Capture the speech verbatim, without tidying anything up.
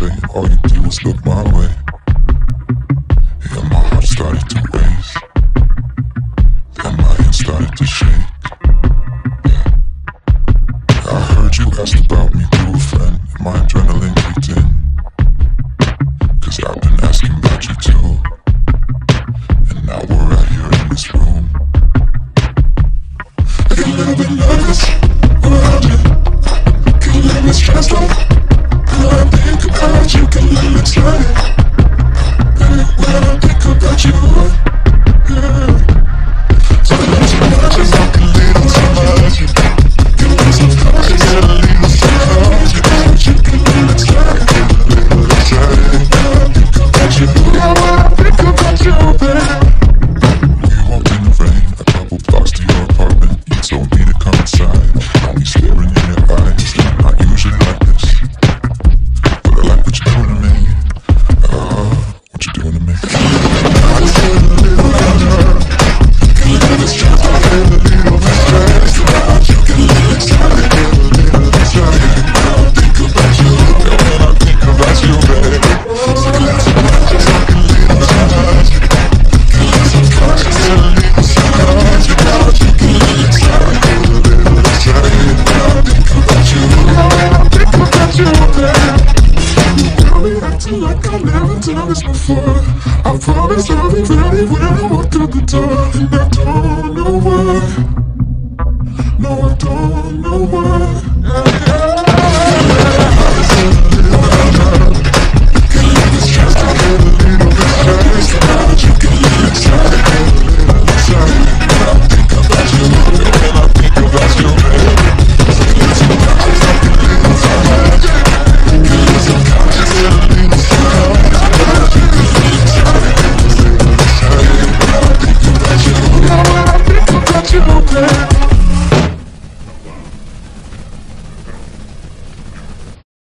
say, all you did was look my way. Yeah, my heart started to race. Then my hands started to shake. Yeah. I heard you asked about me to a friend, and my adrenaline kicked in. Cause I've been asking about you too. And now we're right here in this room. I get a little bit nervous around you. Get a little bit stressed out. When I think about you, get a little excited. Hey, when I think about you, yeah. So I lose my mind, just talk a little too much. Get a little self-conscious, get a little self-conscious. You get a little excited, get a little excited. When I think about you, yeah, when I think about you, babe. We walked in the rain, a couple blocks to your apartment. You told me to come inside. Got me staring in your eyes. I'm not usually like this, but I like what you're doing to me. Uh, what you doing to me? I just get a little nervous, get a little stressed, I get a little bit stressed about you, get a little excited, get a little excited. When I think about you, yeah, when I think about you, baby. So let's just talk a little tonight. Get a little self-conscious, get a little self-conscious about you, get a little excited, get a little excited. When I think about you, yeah, when I think about you, baby. You got me acting like I've never done this before. I promise I'll be ready when I walk through the door. And I don't know why. No, I don't know why.